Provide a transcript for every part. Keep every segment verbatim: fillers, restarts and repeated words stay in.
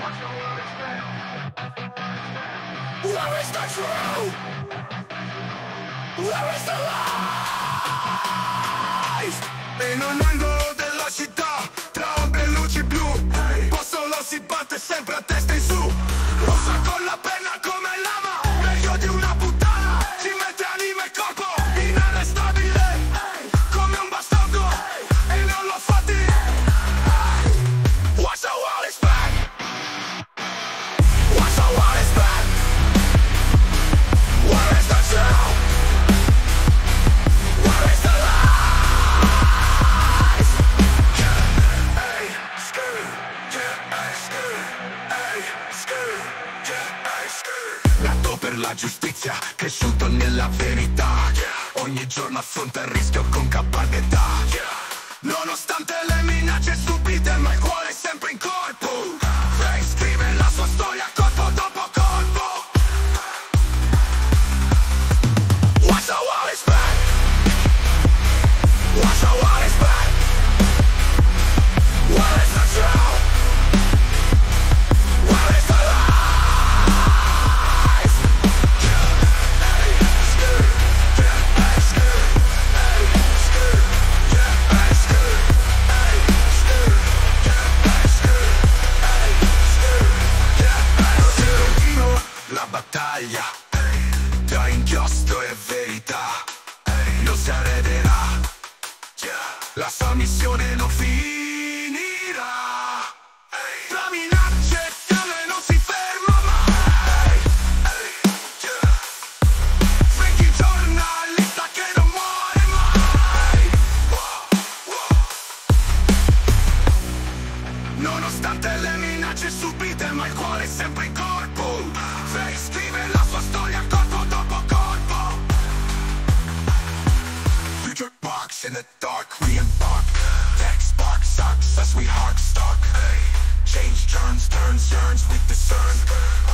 Where is the truth? Where is the lies? In un angolo della città, tra ombre e luci blu, Pozzolo si batte sempre a testa in su. Usa con la penna come lama, meglio di una puttana. Ci mette anima e corpo, inarrestabile, come un bastardo, e non lo fa dire. Watch the wall is back. Watch the wall is back. Where is the truth? Where is the lies? Yeah, ay, screw. Yeah, ay, screw. Ay, screw. Yeah, ay, screw. L'atto per la giustizia, cresciuto nella verità. Yeah. Ogni giorno affronta il rischio con capacità. Yeah. Nonostante le minacce subite, ma il cuore è sempre in corpo. Lei scrive la sua storia colpo dopo colpo. Watch the wall is back. Watch the wall is back. Where is the truth? Where is the lies? Yeah, ay, screw. Yeah, ay, screw. Ay, screw. Yeah, ay, screw. Ay, screw. Yeah, ay, screw. Ay, screw. Yeah, ay, screw. La battaglia tra inchiostro e verità non si arrederà. La sua missione non finirà. Tra minacce e fiamme non si ferma mai. Frankie giornalista che non muore mai. Nonostante le minacce subite, ma il cuore è sempre in corpo. Lei scrive la sua storia colpo dopo colpo. Future box in the dark, we embark. Tech spark sucks as we hark stock. Change turns, turns, yearns, we discern.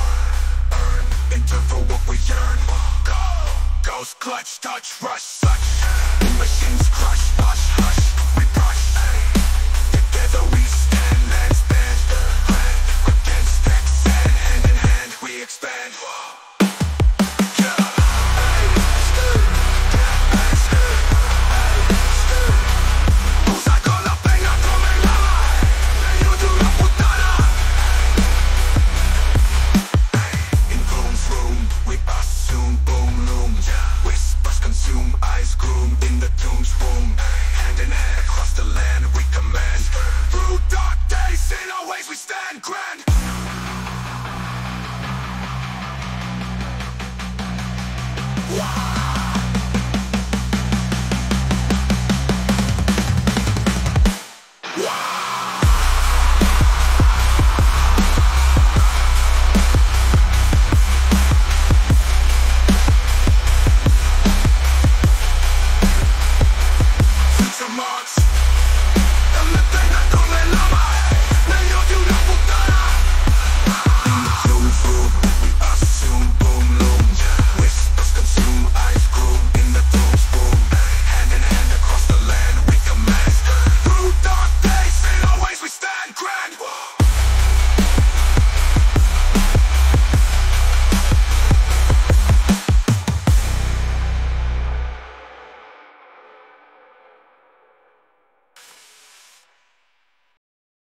Earn, enter for what we yearn. Go, ghost clutch, touch, rush, such.